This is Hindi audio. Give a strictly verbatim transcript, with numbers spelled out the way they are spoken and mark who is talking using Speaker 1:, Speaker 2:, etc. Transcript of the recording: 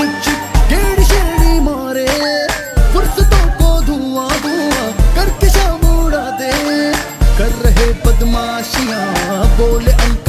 Speaker 1: कुछ गेड़ी शेड़ी मारे, फुर्सतों को धुआं धुआं करके शाम उड़ा दे। कर रहे बदमाशियां बोले